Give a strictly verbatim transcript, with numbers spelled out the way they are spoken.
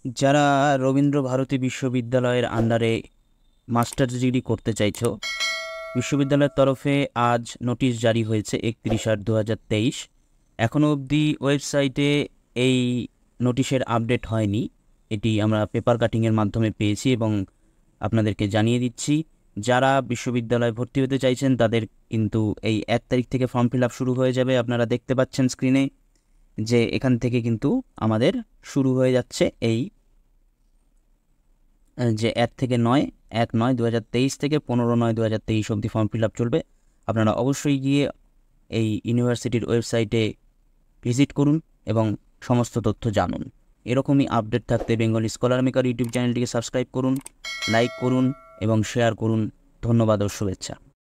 যারা রবীন্দ্র ভারতী বিশ্ববিদ্যালয়ের আন্ডারে মাস্টার্স ডিগ্রি করতে চাইছো, বিশ্ববিদ্যালয়ের তরফে আজ নোটিশ জারি হয়েছে একত্রিশ আট দু হাজার তেইশ। এখনও অবধি ওয়েবসাইটে এই নোটিশের আপডেট হয়নি। এটি আমরা পেপার কাটিংয়ের মাধ্যমে পেয়েছি এবং আপনাদেরকে জানিয়ে দিচ্ছি। যারা বিশ্ববিদ্যালয়ে ভর্তি হতে চাইছেন তাদের কিন্তু এই এক তারিখ থেকে ফর্ম ফিল আপ শুরু হয়ে যাবে। আপনারা দেখতে পাচ্ছেন স্ক্রিনে যে এখান থেকে কিন্তু আমাদের শুরু হয়ে যাচ্ছে এই যে এক থেকে নয় এক নয় দু হাজার তেইশ থেকে পনেরো নয় দু হাজার তেইশ অবধি ফর্ম ফিল আপ চলবে। আপনারা অবশ্যই গিয়ে এই ইউনিভার্সিটির ওয়েবসাইটে ভিজিট করুন এবং সমস্ত তথ্য জানুন। এরকমই আপডেট থাকতে বেঙ্গলি স্কলার মেকার ইউটিউব চ্যানেলটিকে সাবস্ক্রাইব করুন, লাইক করুন এবং শেয়ার করুন। ধন্যবাদ ও শুভেচ্ছা।